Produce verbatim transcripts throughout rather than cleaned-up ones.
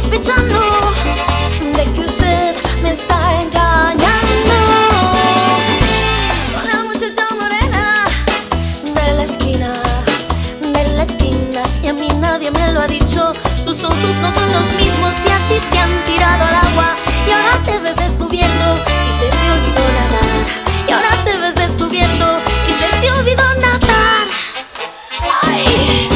sospechando de que usted me está engañando con la muchacha morena de la esquina, de la esquina. Y a mí nadie me lo ha dicho. Tus ojos no son los mismos y a ti te han tirado al agua. Y ahora te ves descubierto y se te olvidó nadar. Y ahora te ves descubierto y se te olvidó nadar. Ay.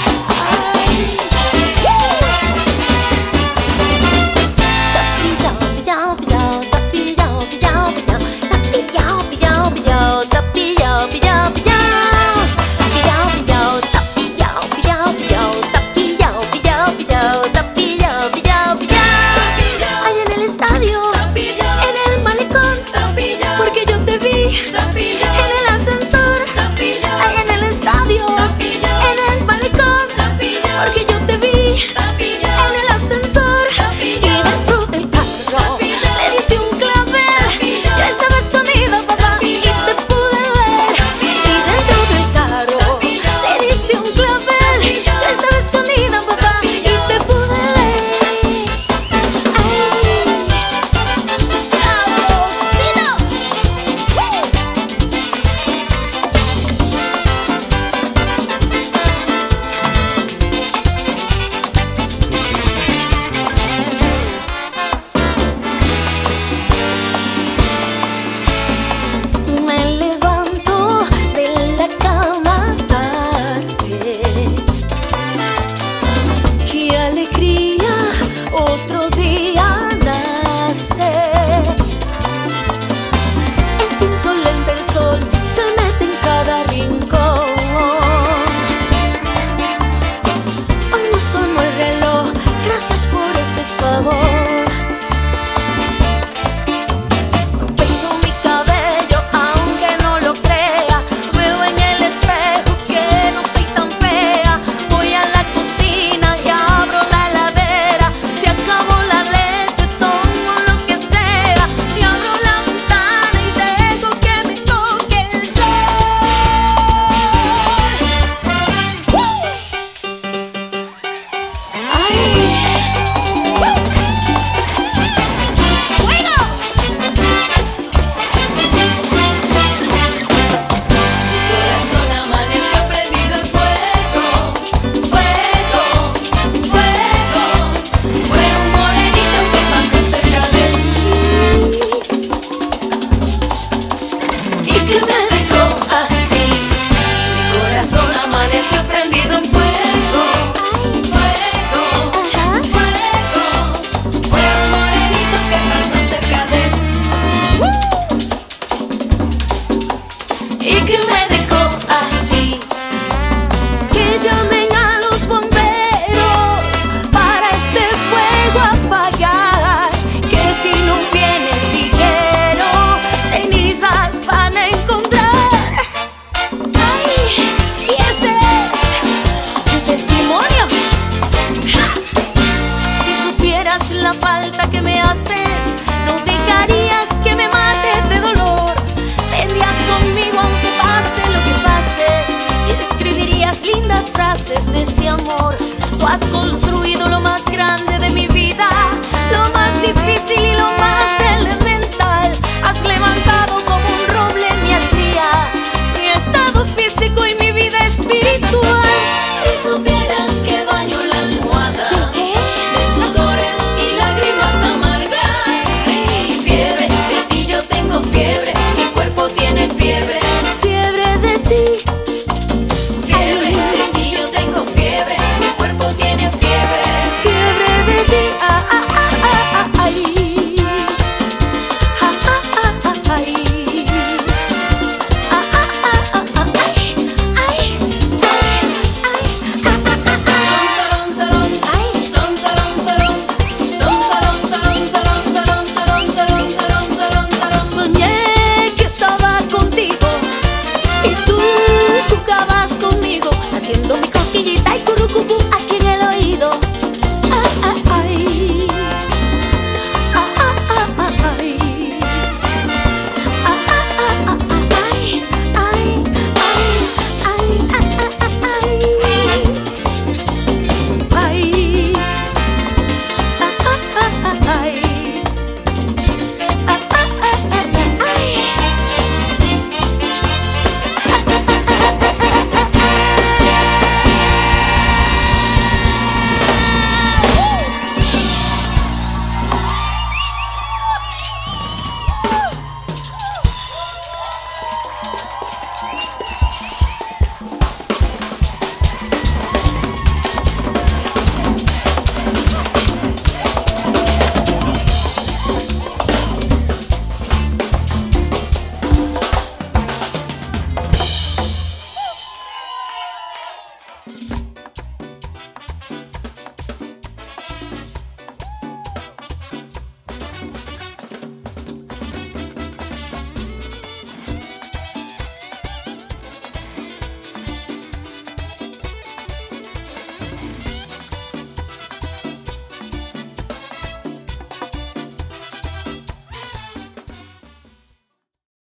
La falta que me haces, no dejarías que me mates de dolor. Vendrías conmigo aunque pase lo que pase y escribirías lindas frases de este amor. Tú has